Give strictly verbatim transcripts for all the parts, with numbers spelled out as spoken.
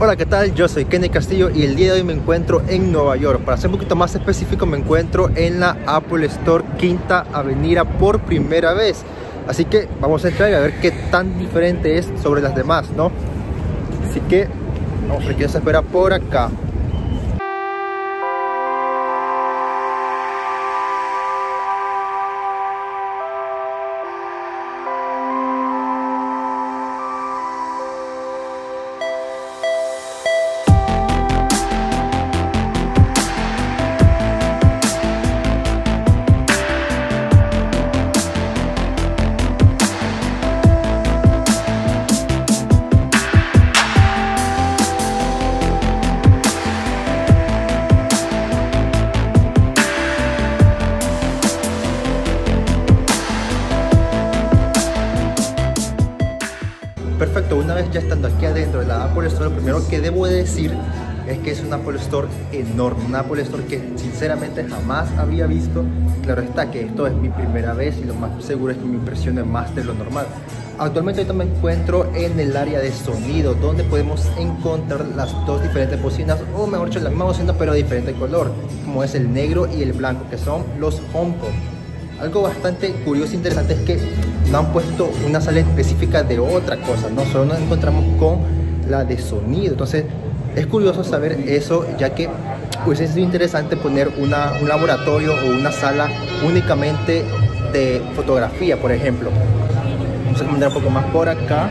Hola, ¿qué tal? Yo soy Kenny Castillo y el día de hoy me encuentro en Nueva York. Para ser un poquito más específico, me encuentro en la Apple Store Quinta Avenida por primera vez. Así que vamos a entrar y a ver qué tan diferente es sobre las demás, ¿no? Así que vamos a ver qué se espera por acá. Perfecto, una vez ya estando aquí adentro de la Apple Store, lo primero que debo decir es que es una Apple Store enorme, una Apple Store que sinceramente jamás había visto. Claro está que esto es mi primera vez y lo más seguro es que me impresione más de lo normal. Actualmente ahorita me encuentro en el área de sonido, donde podemos encontrar las dos diferentes bocinas, o mejor dicho, la misma bocina pero de diferente color, como es el negro y el blanco, que son los HomePod. Algo bastante curioso e interesante es que no han puesto una sala específica de otra cosa, no solo nos encontramos con la de sonido. Entonces es curioso saber eso, ya que pues es interesante poner una, un laboratorio o una sala únicamente de fotografía, por ejemplo. Vamos a comentar un poco más por acá.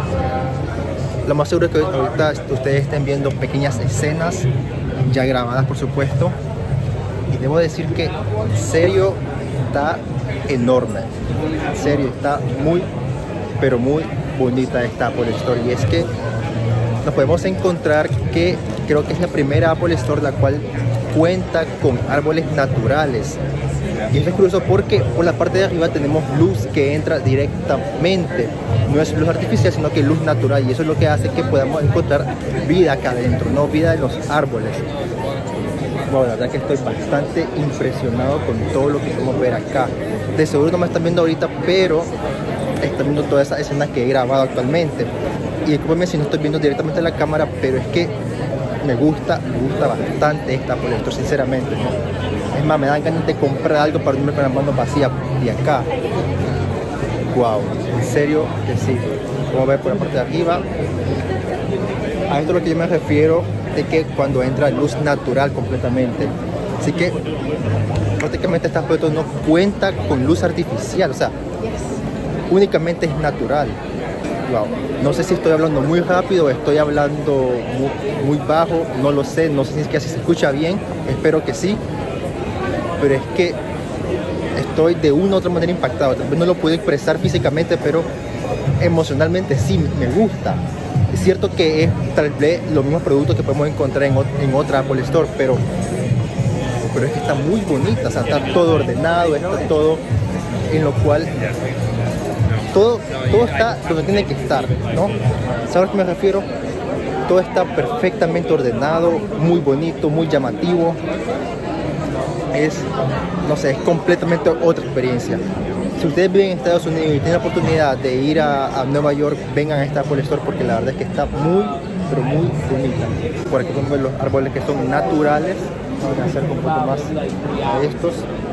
Lo más seguro es que ahorita ustedes estén viendo pequeñas escenas ya grabadas, por supuesto, y debo decir que en serio está enorme, en serio está muy pero muy bonita esta Apple Store. Y es que nos podemos encontrar que creo que es la primera Apple Store la cual cuenta con árboles naturales, y esto es curioso porque por la parte de arriba tenemos luz que entra directamente, no es luz artificial sino que luz natural, y eso es lo que hace que podamos encontrar vida acá adentro, no vida en los árboles. Bueno, la verdad que estoy bastante impresionado con todo lo que podemos ver acá. De seguro no me están viendo ahorita, pero están viendo todas esas escenas que he grabado actualmente. Y discúlpenme si no estoy viendo directamente la cámara, pero es que me gusta, me gusta bastante esta Apple Store, sinceramente, ¿no? Es más, me dan ganas de comprar algo para no irme con las manos vacías de acá. Wow, en serio que sí. Vamos a ver por la parte de arriba. A esto es lo que yo me refiero, de que cuando entra luz natural completamente. Así que prácticamente esta foto no cuenta con luz artificial, o sea, únicamente es natural. Wow. No sé si estoy hablando muy rápido o estoy hablando muy, muy bajo, no lo sé, no sé si es que así se escucha bien, espero que sí, pero es que estoy de una u otra manera impactado. Tal vez no lo puedo expresar físicamente, pero emocionalmente sí me gusta. Es cierto que es tal vez los mismos productos que podemos encontrar en, en otra Apple Store, pero, pero es que está muy bonita, o sea, está todo ordenado, está todo en lo cual todo, todo está donde tiene que estar, ¿no? ¿Sabes a qué me refiero? Todo está perfectamente ordenado, muy bonito, muy llamativo. Es, no sé, es completamente otra experiencia. Si ustedes viven en Estados Unidos y tienen la oportunidad de ir a, a Nueva York, vengan a esta Apple Store porque la verdad es que está muy, pero muy bonita. Por aquí podemos ver los árboles que son naturales. Vamos a acercar un poco más a estos.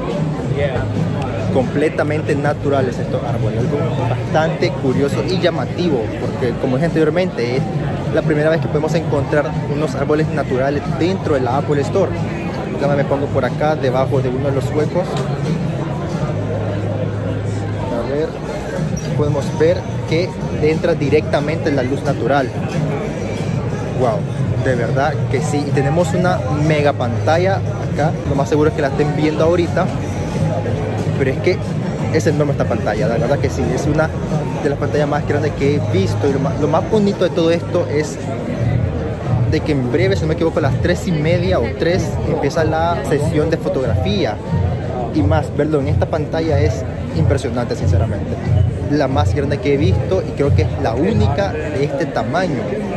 Completamente naturales estos árboles. Algo bastante curioso y llamativo, porque como dije anteriormente, es la primera vez que podemos encontrar unos árboles naturales dentro de la Apple Store. Ya me pongo por acá, debajo de uno de los huecos. Podemos ver que entra directamente la luz natural. Wow, de verdad que sí. Y tenemos una mega pantalla acá, lo más seguro es que la estén viendo ahorita, pero es que es enorme esta pantalla, la verdad que sí, es una de las pantallas más grandes que he visto. Y lo más, lo más bonito de todo esto es de que en breve, si no me equivoco, a las tres y media o tres empieza la sesión de fotografía. Y más, verlo en esta pantalla es impresionante, sinceramente. La más grande que he visto y creo que es la única de este tamaño.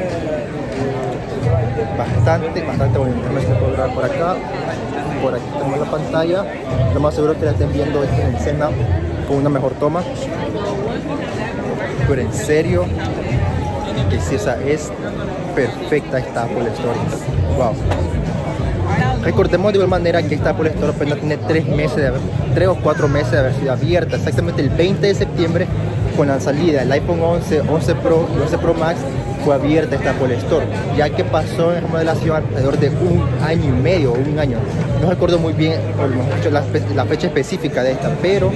Bastante, bastante bonito. Déjame fotografar por acá. Por aquí tenemos la pantalla. Lo más seguro es que la estén viendo en escena con una mejor toma. Pero en serio, que si esa es perfecta esta Apple Store. Wow. Recordemos de igual manera que esta Apple Store apenas tiene tres meses de haber, tres o cuatro meses de haber sido abierta. Exactamente el veinte de septiembre, con la salida del iPhone once, once Pro y once Pro Max, fue abierta esta Apple Store, ya que pasó en remodelación alrededor de un año y medio o un año. No recuerdo muy bien la, la fecha específica de esta, pero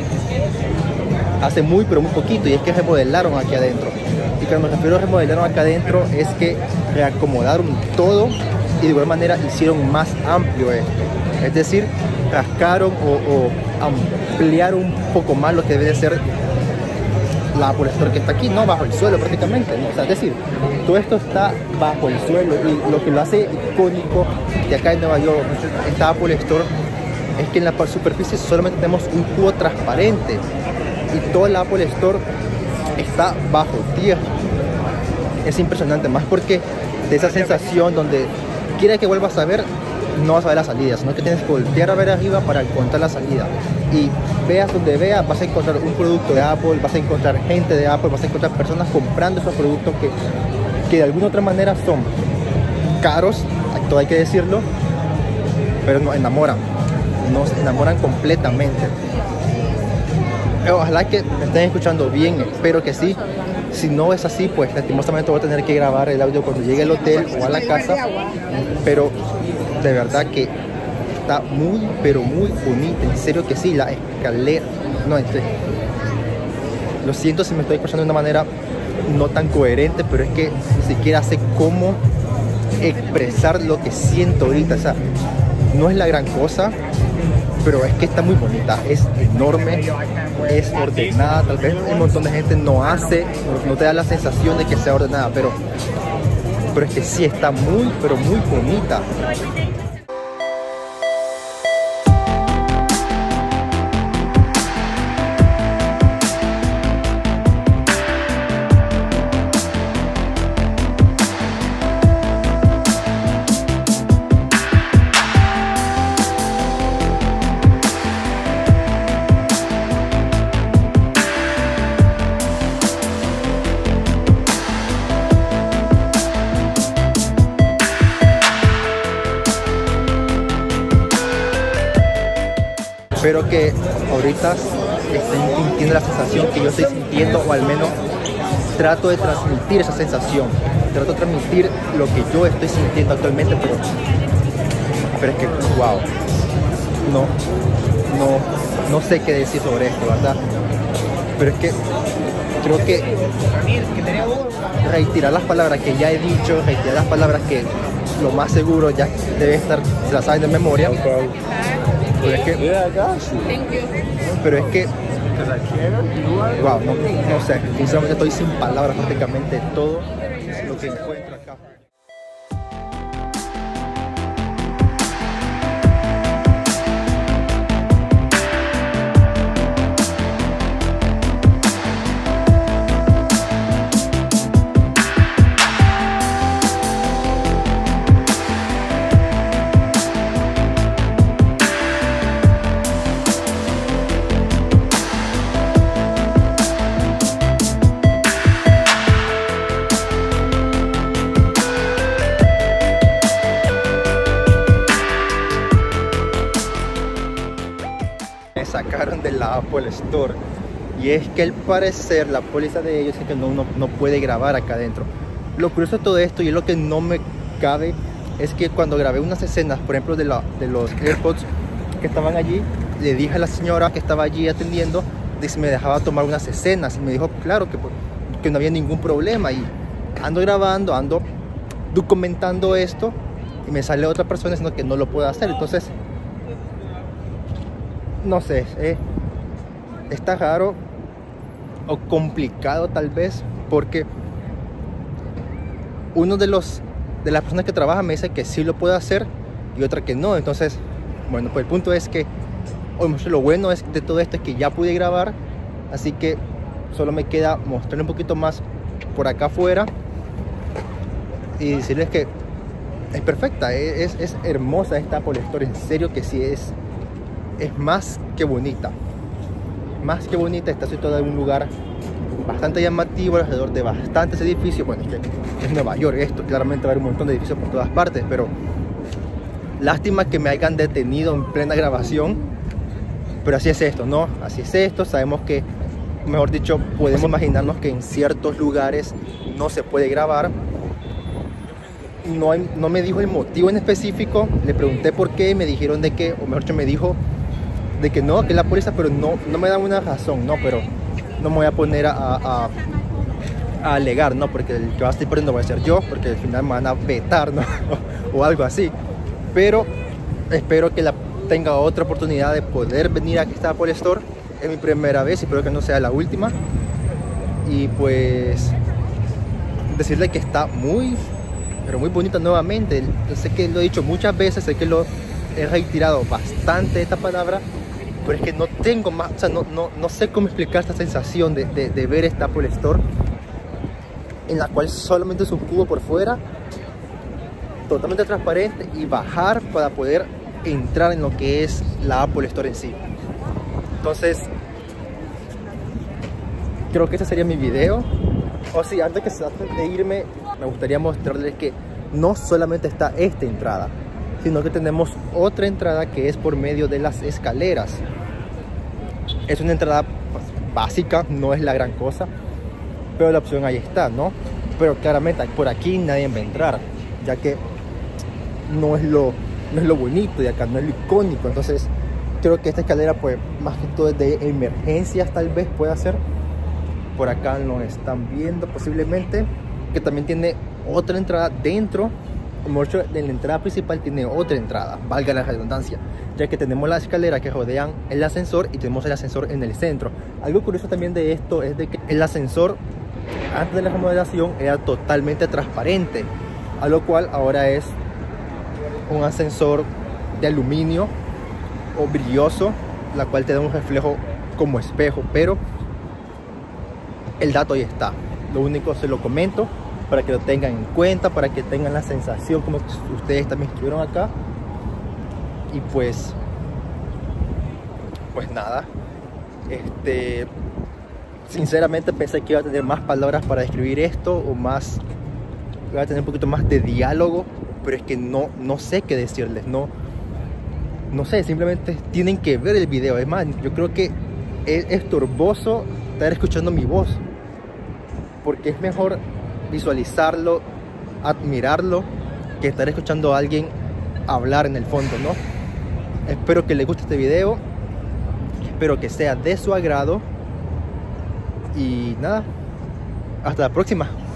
hace muy pero muy poquito, y es que remodelaron aquí adentro. Y cuando me refiero a remodelaron acá adentro es que reacomodaron todo y de igual manera hicieron más amplio esto. Es decir, rascaron o, o ampliaron un poco más lo que debe de ser la Apple Store que está aquí, no bajo el suelo prácticamente, ¿no? O sea, es decir, todo esto está bajo el suelo, y lo que lo hace icónico de acá en Nueva York, esta Apple Store, es que en la superficie solamente tenemos un cubo transparente y toda la Apple Store está bajo tierra. Es impresionante, más porque de esa sensación donde quiera que vuelvas a ver, no vas a ver la salida, sino que tienes que voltear a ver arriba para encontrar la salida. Y veas donde veas, vas a encontrar un producto de Apple, vas a encontrar gente de Apple, vas a encontrar personas comprando esos productos que, que de alguna otra manera son caros, todo hay que decirlo, pero nos enamoran, nos enamoran completamente. Ojalá que me estén escuchando bien, espero que sí. Si no es así, pues lastimosamente voy a tener que grabar el audio cuando llegue al hotel o a la casa, pero de verdad que está muy pero muy bonita, en serio que sí. La escalera, no, entre, lo siento si me estoy expresando de una manera no tan coherente, pero es que ni siquiera sé cómo expresar lo que siento ahorita. O sea, no es la gran cosa, pero es que está muy bonita, es enorme, es ordenada. Tal vez un montón de gente no hace, no te da la sensación de que sea ordenada, pero, pero es que sí está muy, pero muy bonita. Espero que ahorita estén sintiendo la sensación que yo estoy sintiendo, o al menos trato de transmitir esa sensación, trato de transmitir lo que yo estoy sintiendo actualmente, pero, pero es que wow, no, no, no sé qué decir sobre esto, ¿verdad? Pero es que creo que reiterar las palabras que ya he dicho, reiterar las palabras que lo más seguro ya debe estar, se las saben de memoria. Pero es que, pero es que, wow, no, no sé, sinceramente estoy sin palabras prácticamente todo lo que encuentro acá. Sacaron de la Apple Store, y es que al parecer la póliza de ellos es que no, no, no puede grabar acá adentro. Lo curioso de todo esto, y es lo que no me cabe, es que cuando grabé unas escenas, por ejemplo de, la, de los AirPods que estaban allí, le dije a la señora que estaba allí atendiendo de si me dejaba tomar unas escenas, y me dijo claro que, que no había ningún problema. Y ando grabando, ando documentando esto, y me sale otra persona diciendo que no lo puedo hacer. Entonces no sé, eh, está raro o complicado tal vez, porque uno de los de las personas que trabaja me dice que sí lo puede hacer y otra que no. Entonces, bueno, pues el punto es que lo bueno es de todo esto es que ya pude grabar, así que solo me queda mostrarle un poquito más por acá afuera y decirles que es perfecta, es, es hermosa esta Apple Store, en serio que sí es. Es más que bonita, más que bonita. Está situada en un lugar bastante llamativo alrededor de bastantes edificios. Bueno, es que es Nueva York esto, claramente va a haber un montón de edificios por todas partes, pero lástima que me hayan detenido en plena grabación, pero así es esto, ¿no? Así es esto, sabemos que, mejor dicho, podemos imaginarnos que en ciertos lugares no se puede grabar. No, hay, no me dijo el motivo en específico, le pregunté por qué, me dijeron de que, o mejor dicho me dijo de que no, que es la policía, pero no, no me dan una razón, no, pero no me voy a poner a, a, a alegar, no, porque el que va a estar perdiendo va a ser yo, porque al final me van a vetar, ¿no? o, o algo así, pero espero que la, tenga otra oportunidad de poder venir aquí a Apple Store. Es mi primera vez y espero que no sea la última, y pues decirle que está muy pero muy bonita nuevamente. Yo sé que lo he dicho muchas veces, sé que lo he reiterado bastante esta palabra, pero es que no tengo más, o sea, no, no, no sé cómo explicar esta sensación de, de, de ver esta Apple Store, en la cual solamente es un cubo por fuera, totalmente transparente, y bajar para poder entrar en lo que es la Apple Store en sí. Entonces, creo que ese sería mi video. O sí, antes que antes de irme, me gustaría mostrarles que no solamente está esta entrada, sino que tenemos otra entrada que es por medio de las escaleras. Es una entrada pues, básica, no es la gran cosa, pero la opción ahí está, ¿no? Pero claramente por aquí nadie va a entrar, ya que no es lo, no es lo bonito de acá, no es lo icónico. Entonces creo que esta escalera, pues más que todo de emergencias tal vez pueda ser. Por acá lo están viendo posiblemente, que también tiene otra entrada dentro. Mucho de la entrada principal tiene otra entrada, valga la redundancia, ya que tenemos las escaleras que rodean el ascensor y tenemos el ascensor en el centro. Algo curioso también de esto es de que el ascensor antes de la remodelación era totalmente transparente, a lo cual ahora es un ascensor de aluminio o brilloso, la cual te da un reflejo como espejo. Pero el dato ahí está, lo único se lo comento para que lo tengan en cuenta, para que tengan la sensación como que ustedes también estuvieron acá. Y pues pues nada, este sinceramente pensé que iba a tener más palabras para describir esto, o más, iba a tener un poquito más de diálogo, pero es que no, no sé qué decirles, no, no sé, simplemente tienen que ver el video. Es más, yo creo que es estorboso estar escuchando mi voz, porque es mejor visualizarlo, admirarlo, que estar escuchando a alguien hablar en el fondo, ¿no? Espero que les guste este video, espero que sea de su agrado, y nada, hasta la próxima.